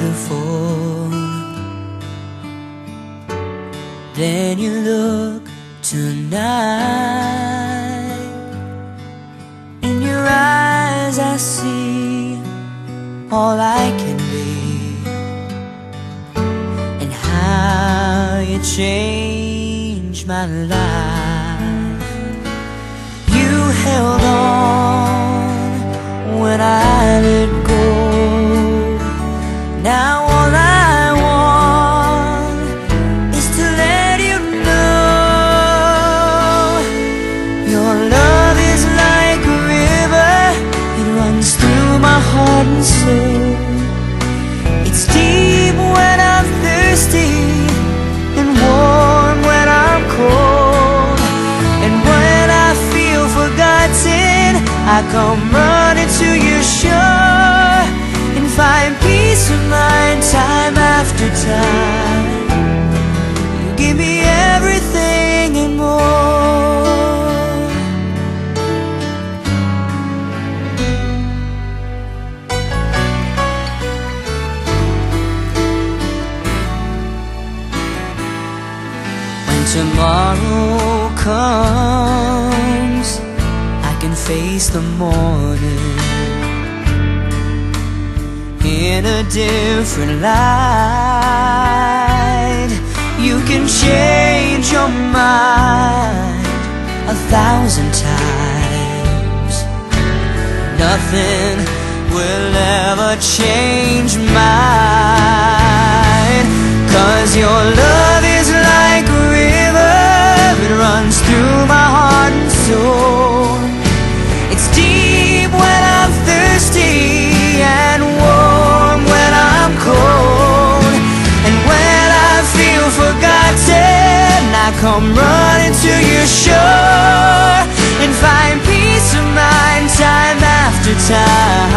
beautiful than you look tonight. In your eyes I see all I can be, and how you changed my life. You held on when I let go. Now all I want is to let you know your love is like a river. It runs through my heart and soul. It's deep when I'm thirsty and warm when I'm cold. And when I feel forgotten, I come running to your shore and find peace of mind time after time. You give me everything and more. When tomorrow comes, I can face the morning in a different light. You can change your mind 1,000 times. Nothing will ever change mine. 'Cause your love is like a river. It runs through my heart and soul. It's deep when I'm thirsty and warm when I'm cold. And when I feel forgotten, I come running to your shore and find peace of mind time after time.